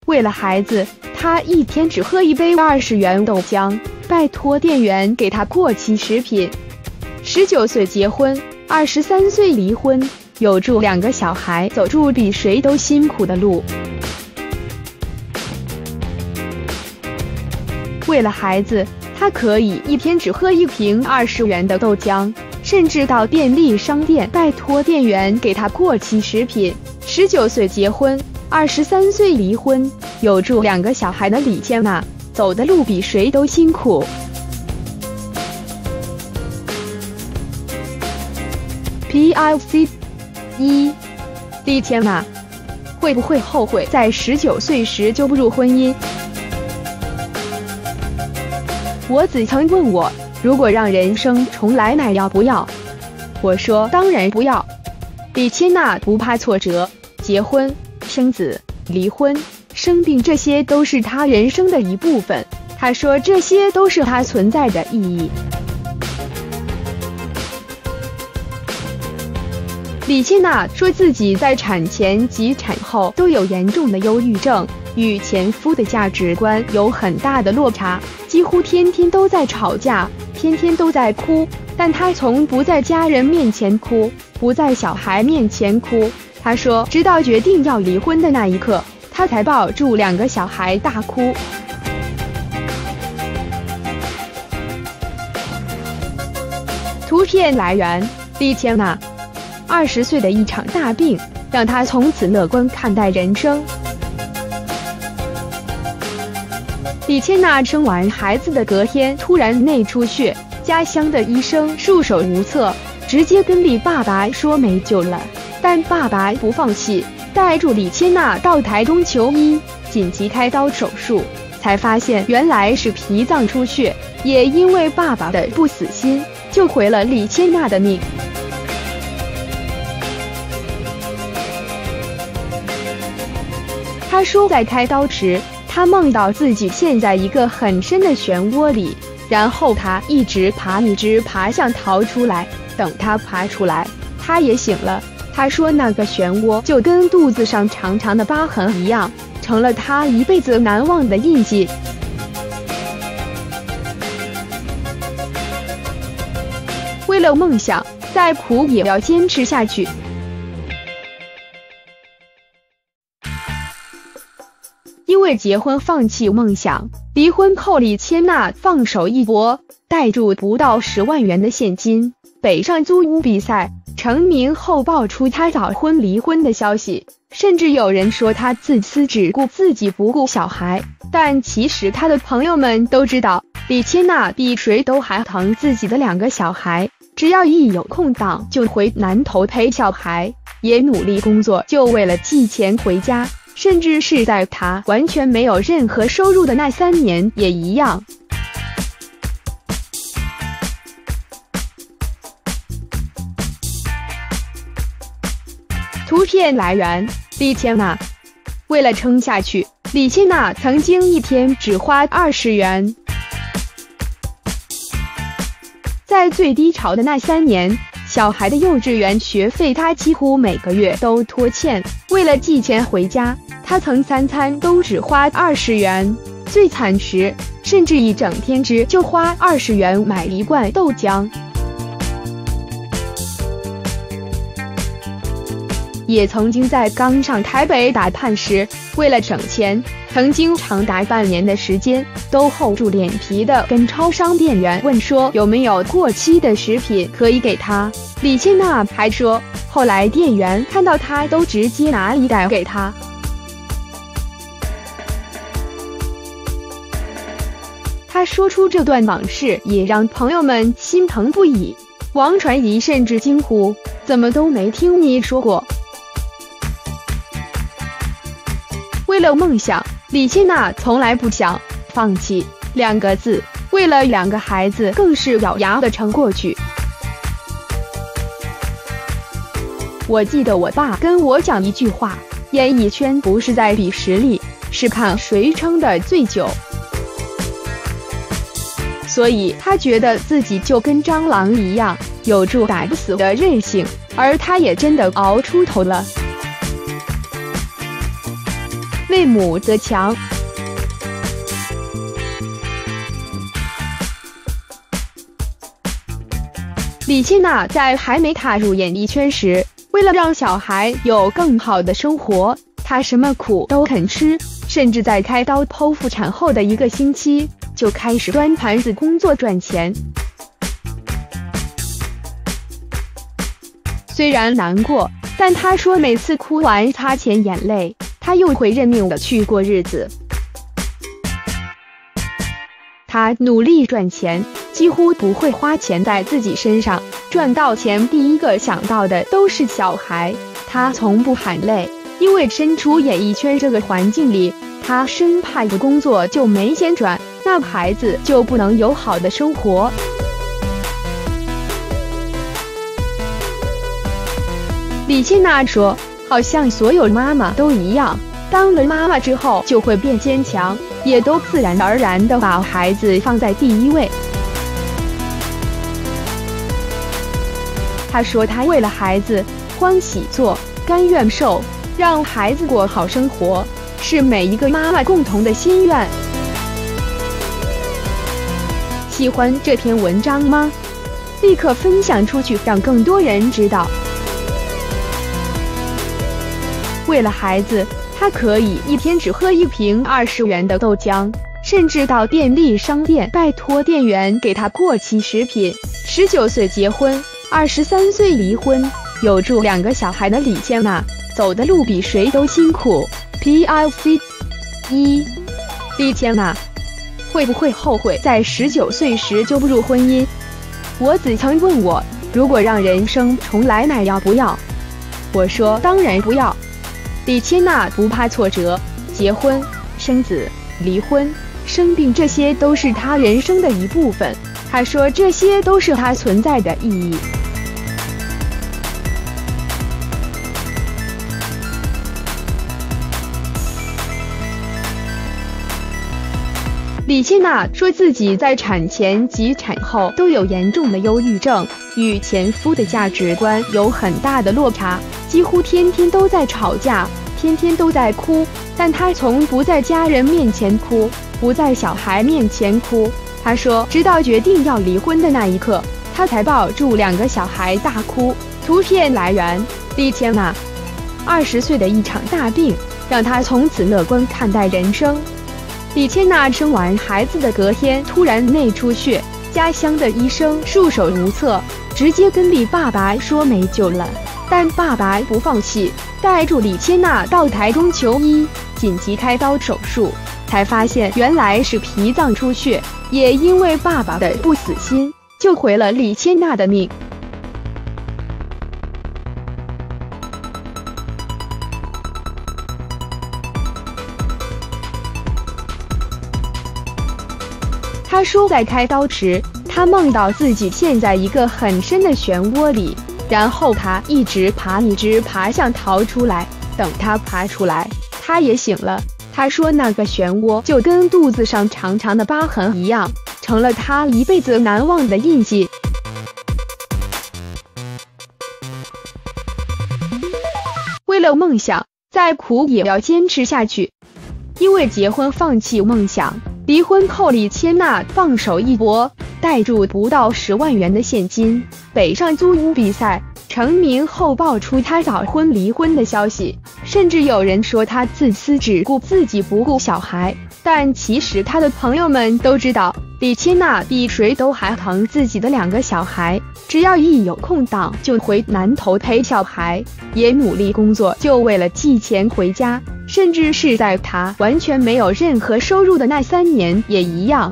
为了孩子，他一天只喝一杯20元豆浆，拜托店员给他过期食品。19岁结婚，23岁离婚，有住2个小孩，走住比谁都辛苦的路。为了孩子，他可以一天只喝1瓶20元的豆浆，甚至到便利商店拜托店员给他过期食品。19岁结婚，23岁离婚，有住2个小孩的李千娜，走的路比谁都辛苦。PIC 1，李千娜会不会后悔在19岁时就步入婚姻？我子曾问我，如果让人生重来，买要不要？我说当然不要。李千娜不怕挫折，结婚、生子、离婚、生病，这些都是她人生的一部分。她说这些都是她存在的意义。李千娜说自己在产前及产后都有严重的忧郁症，与前夫的价值观有很大的落差，几乎天天都在吵架，天天都在哭，但她从不在家人面前哭，不在小孩面前哭。她说直到决定要离婚的那一刻，她才抱住2个小孩大哭。图片来源：李千娜。20岁的一场大病，让她从此乐观看待人生。李千娜生完孩子的隔天突然内出血，家乡的医生束手无策，直接跟李爸爸说没救了。但爸爸不放弃，带住李千娜到台中求医，紧急开刀手术，才发现原来是脾脏出血。也因为爸爸的不死心，救回了李千娜的命。他说在开刀时，他梦到自己陷在一个很深的漩涡里，然后他一直爬想逃出来，等他爬出来，他也醒了。他说那个漩涡就跟肚子上长长的疤痕一样，成了他一辈子难忘的印记。为了梦想，再苦也要坚持下去。因为结婚放弃梦想，离婚后李千娜放手一搏，带住不到10万元的现金，北上租屋比赛。成名后爆出她早婚离婚的消息，甚至有人说她自私，只顾自己不顾小孩。但其实她的朋友们都知道，李千娜比谁都还疼自己的2个小孩，只要一有空档就回南投陪小孩，也努力工作，就为了寄钱回家。甚至是在他完全没有任何收入的那3年也一样。图片来源：李千娜。为了撑下去，李千娜曾经一天只花20元。在最低潮的那3年，小孩的幼稚园学费她几乎每个月都拖欠，为了寄钱回家，她曾3餐都只花20元，最惨时甚至一整天就花20元买1罐豆浆。也曾经在刚上台北打判时，为了省钱，曾经长达半年的时间都厚住脸皮的跟超商店员问说有没有过期的食品可以给他。李千娜还说，后来店员看到他都直接拿1袋给他。他说出这段往事，也让朋友们心疼不已。王传仪甚至惊呼：怎么都没听你说过？为了梦想，李千娜从来不想放弃2个字，为了2个孩子更是咬牙的撑过去。我记得我爸跟我讲一句话，演艺圈不是在比实力，是看谁撑得最久。所以他觉得自己就跟蟑螂一样，有住打不死的韧性，而他也真的熬出头了。 为母则强。李千娜在还没踏入演艺圈时，为了让小孩有更好的生活，她什么苦都肯吃，甚至在开刀剖腹产后的1个星期，就开始端盘子工作赚钱。虽然难过，但她说每次哭完擦乾眼泪，她又会认命的去过日子。她努力赚钱，几乎不会花钱在自己身上，赚到钱第一个想到的都是小孩。她从不喊累，因为身处演艺圈这个环境里，她生怕不工作就没钱赚，那孩子就不能有好的生活。李千娜说，好像所有妈妈都一样，当了妈妈之后就会变坚强，也都自然而然地把孩子放在第一位。她说她为了孩子欢喜做，甘愿受，让孩子过好生活，是每一个妈妈共同的心愿。喜欢这篇文章吗？立刻分享出去，让更多人知道。为了孩子，她可以一天只喝1瓶20元的豆浆，甚至到便利商店拜托店员给她过期食品。19岁结婚，23岁离婚，有住2个小孩的李千娜，走的路比谁都辛苦。PIC 1，李千娜会不会后悔在19岁时就步入婚姻？我子曾问我，如果让人生重来，那要不要？我说当然不要。李千娜不怕挫折，结婚、生子、离婚、生病，这些都是她人生的一部分。她说这些都是她存在的意义。李千娜说自己在产前及产后都有严重的忧郁症，与前夫的价值观有很大的落差，几乎天天都在吵架，天天都在哭，但她从不在家人面前哭，不在小孩面前哭。她说直到决定要离婚的那一刻，她才抱住2个小孩大哭。图片来源：李千娜。20岁的一场大病，让她从此乐观看待人生。李千娜生完孩子的隔天突然内出血，家乡的医生束手无策，直接跟李爸爸说没救了。但爸爸不放弃，带住李千娜到台中求医，紧急开刀手术，才发现原来是脾脏出血。也因为爸爸的不死心，救回了李千娜的命。他说在开刀时，他梦到自己陷在一个很深的漩涡里，然后他一直爬想逃出来，等他爬出来，他也醒了。他说那个漩涡就跟肚子上长长的疤痕一样，成了他一辈子难忘的印记。为了梦想，再苦也要坚持下去。因为结婚放弃梦想，离婚后李千娜放手一搏，带住不到10万元的现金，北上租屋比赛。成名后爆出她早婚离婚的消息，甚至有人说她自私，只顾自己不顾小孩。但其实她的朋友们都知道，李千娜比谁都还疼自己的2个小孩，只要一有空档就回南投陪小孩，也努力工作，就为了寄钱回家。甚至是在她完全没有任何收入的那3年也一样。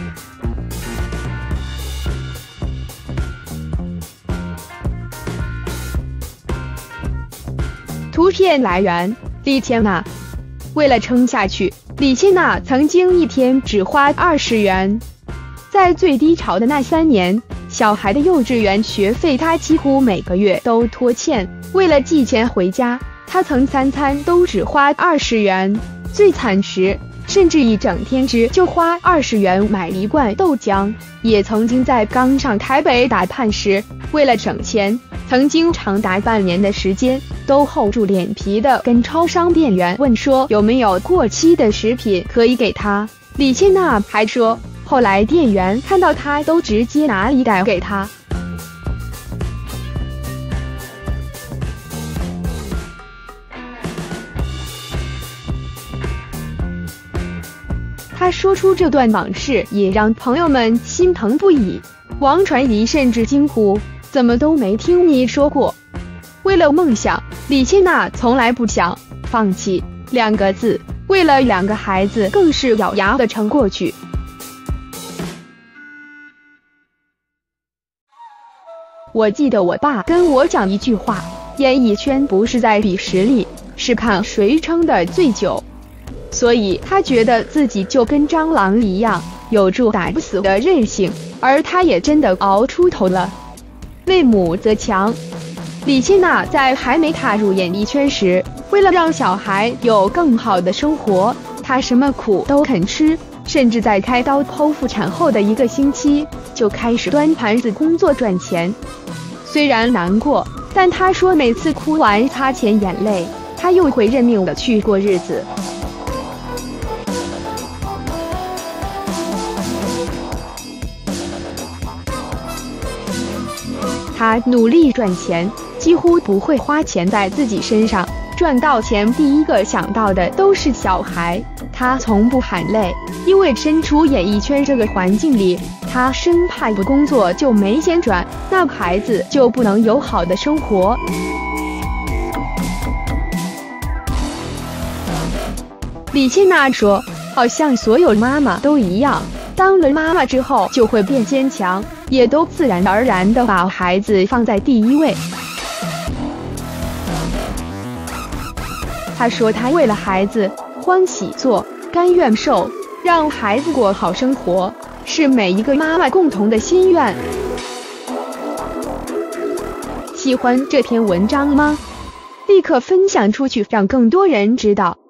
图片来源：李千娜。为了撑下去，李千娜曾经一天只花20元。在最低潮的那3年，小孩的幼稚园学费她几乎每个月都拖欠，为了寄钱回家，她曾3餐都只花20元，最惨时甚至一整天就花20元买1罐豆浆。也曾经在刚上台北打判时，为了省钱，曾经长达半年的时间都厚住脸皮的跟超商店员问说有没有过期的食品可以给他。李千娜还说，后来店员看到他都直接拿一袋给他。他说出这段往事，也让朋友们心疼不已。王传仪甚至惊呼：“怎么都没听你说过？”为了梦想，李千娜从来不想放弃2个字，为了2个孩子，更是咬牙的撑过去。我记得我爸跟我讲一句话：演艺圈不是在比实力，是看谁撑得最久。所以他觉得自己就跟蟑螂一样，有住打不死的韧性，而他也真的熬出头了。为母则强。李千娜在还没踏入演艺圈时，为了让小孩有更好的生活，她什么苦都肯吃，甚至在开刀剖腹产后的1个星期，就开始端盘子工作赚钱。虽然难过，但她说每次哭完擦乾眼泪，她又会认命的去过日子。他努力赚钱，几乎不会花钱在自己身上，赚到钱第一个想到的都是小孩。他从不喊累，因为身处演艺圈这个环境里，他生怕不工作就没钱赚，那孩子就不能有好的生活。李千娜说，好像所有妈妈都一样，当了妈妈之后就会变坚强，也都自然而然地把孩子放在第一位。她说她为了孩子欢喜做，甘愿受，让孩子过好生活，是每一个妈妈共同的心愿。喜欢这篇文章吗？立刻分享出去，让更多人知道。